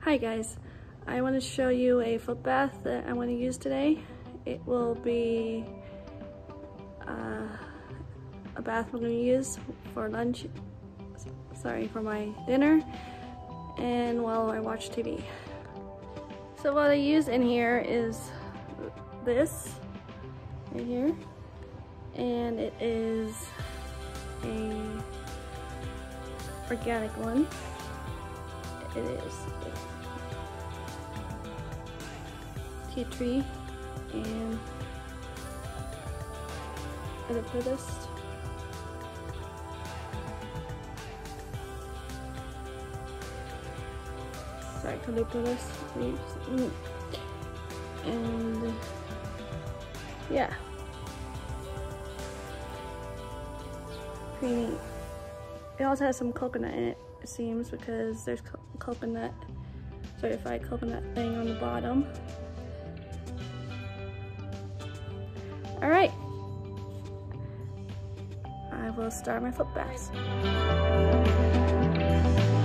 Hi guys, I want to show you a foot bath that I'm going to use today. It will be a bath I'm going to use for lunch, for my dinner, and while I watch TV. So what I use in here is this right here, and it is a organic one. It is tea tree and eucalyptus. Sorry, eucalyptus leaves. And yeah, creamy. It also has some coconut in it, it seems, because there's coconut, certified coconut thing on the bottom. All right, I will start my foot baths.